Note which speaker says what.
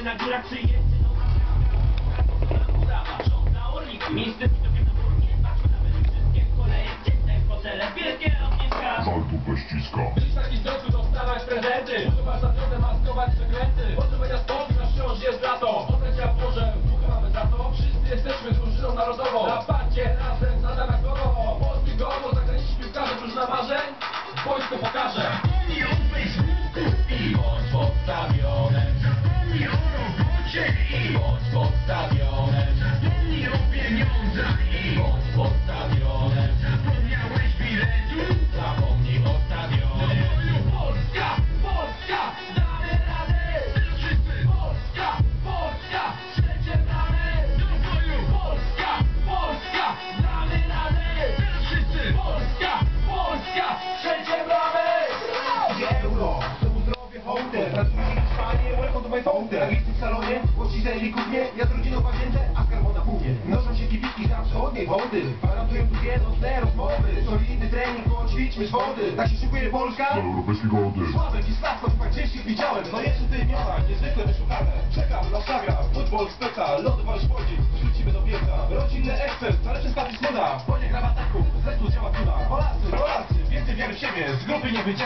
Speaker 1: na górach przyjedzie rząd na Orliku. Miejsce widokiem na Orliku. Patrzmy nawet wszystkie koleje, czyste fotele, wielkie ogniska.
Speaker 2: Żal dupę ściska.
Speaker 3: Być taki zdrowy, dostawać prezenty. Używasz zatrudne, maskować przekręty. Potrzebujesz sport, nasz wciąż jest lato. Otręcia w porze, bukę mamy za to. Wszyscy jesteśmy drużyną narodową. Na parcie razem, zadanakowo. Polski goło, zagraniczni piłkarze, drużyna marzeń. Wojsko pokaże.
Speaker 1: Zapomnij o Facebooku i bądź podstawionym. Zapomnij o robocie i bądź podstawionym. Zapomnij o pieniądzach i bądź podstawionym. Zapomniałeś biletu? Zapomnij o stadionie. Polska, Polska, damy radę. Wszyscy. Polska, Polska, trzecie bramy. Do boju. Polska, Polska, damy radę. Wszyscy. Polska, Polska, trzecie bramy.
Speaker 4: Euro, znowu zdrowie hołdę. Pracuję w Hiszpanii, welcome to my folder. Tak jest w salonie, gości zajęli kuchnię. Ja z rodziną w łazience, a skarbo na półnie. Noszą się kibiki za wschodniej wody. Gwarantuję długie, nocne rozmowy. Solidny trening, bo ćwiczmy z wody. Tak się szykuje Polska?
Speaker 2: Do europejskiego wody.
Speaker 4: Sławek i Sławko, chyba gdzieś ich widziałem. No jeszcze w tych dniach, niezwykle wyszukane. Czekam na zagra, futbol, speca, lody walisz podziw. Wrzucimy do pieca. Rodzinny ekspert, ale przez status moda. Ponie gra w ataku, zespół działa piła. Polacy, Polacy, więcej wiary w siebie, z grupy nie wyjdziemy.